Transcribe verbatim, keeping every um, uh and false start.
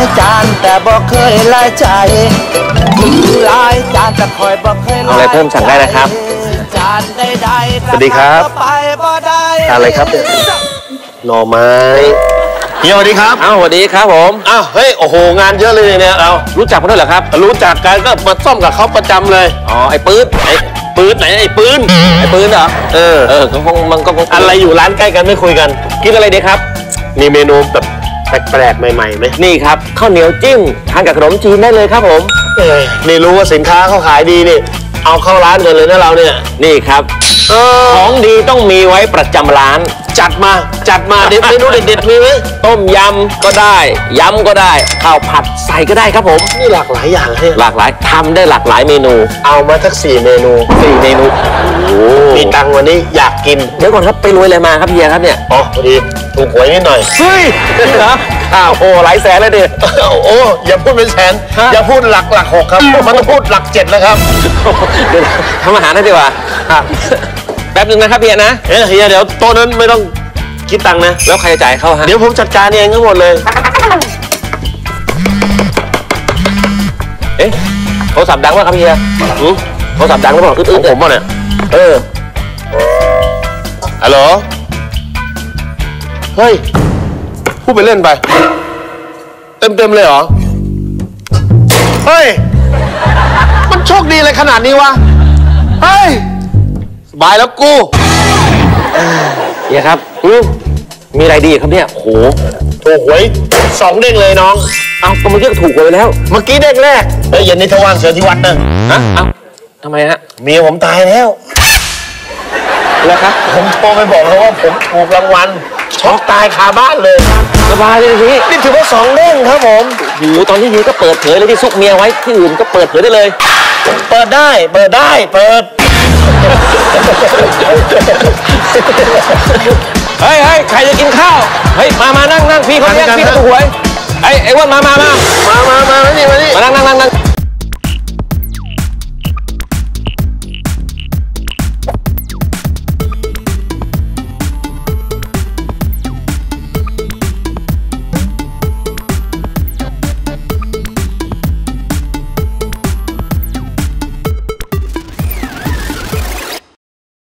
จานแต่บ่เคยลายใจหลายจานแต่คอยบ่เคยลายใจอะไรเพิ่มสั่งได้นะครับจานใดๆสวัสดีครับทานอะไรครับเนี่ยหน่อไม้เฮียสวัสดีครับอ้าวสวัสดีครับผมอ้าวเฮ้ยโอ้โหงานเยอะเลยเนี่ยเรารู้จักกันด้วยเหรอครับรู้จักกันก็มาซ่อมกับเขาประจำเลยอ๋อไอ้ปืนไอ้ปืนไหนไอ้ปืนไอ้ปืนเหรอเออเออคงมันก็อะไรอยู่ร้านใกล้กันไม่คุยกันกินอะไรดีครับมีเมนูแบบแปลกๆใหม่ๆไหมนี่ครับข้าวเหนียวจิ้มทานกับขนมจีนได้เลยครับผมเอ้ยนี่รู้ว่าสินค้าเขาขายดีนี่เอาเข้าร้านกันเลยนะเราเนี่ยนี่ครับของดีต้องมีไว้ประจำร้านจัดมาจัดมาเด็ดเมนูเด็ดๆมีไหมต้มยำก็ได้ยำก็ได้ข้าวผัดใส่ก็ได้ครับผมนี่หลากหลายอย่างเลยหลากหลายทำได้หลากหลายเมนูเอามาสักสี่เมนูสี่เมนูโอ้มีตังวันนี้อยากกินเดี๋ยวก่อนครับไปรวยอะไรมาครับเฮียครับเนี่ยอ๋อพอดีถูกหวยนิดหน่อยเฮ้ยเหรออ้าวโอ้หลายแสนเลยดิโอ้อย่าพูดเป็นแสนอย่าพูดหลักหลักหกครับมันต้องพูดหลักเจ็ดแล้วครับเดี๋ยวทำอาหารได้ดีกว่าแป๊บนึงนะครับเฮียนะเฮ้ยเฮียเดี๋ยวโต๊ะนั้นไม่ต้องคิดตังค์นะแล้วใครจะจ่ายเข้าฮะเดี๋ยวผมจัดการเองทั้งหมดเลยเอ๊ะโทรศัพท์ดังวะครับเฮียโทรศัพท์ดังหรือเปล่าอึดๆผมป่ะเนี่ยเออฮัลโหลเฮ้ยพูดไปเล่นไปเต็มเต็มเลยเหรอเฮ้ยมันโชคดีอะไรขนาดนี้วะเฮ้ยสบายแล้วกูเฮียครับมีอะไรดีครับเนี่ยโอ้โหถูกหวยสองเด้งเลยน้องเอาก็มันเรียกถูกหวยแล้วเมื่อกี้เด้งแรกเฮ้ยเย็นนี้ทว่างเสือที่วัดนะฮะเอาทำไมฮะเมียผมตายแล้วแล้วครับผมโทรไปบอกเขาว่าผมถูกรางวัลช็อกตายคาบ้านเลยสบายเลยพี่นี่ถือว่าสองเด้งครับผมโอ้โหตอนที่นี้ก็เปิดเผยเลยที่ซุกเมียไว้ที่อื่นก็เปิดเผยได้เลยเปิดได้เปิดได้เปิดเฮ้ยเฮ้ยใครจะกินข้าวเฮ้ยมามานั่งนั่งพี่เขาเรียกพี่เขาถูกหวยไอ้ไอ้อ้วนมามามามามามามานี่มานี่มานั่งนั่งนั่ง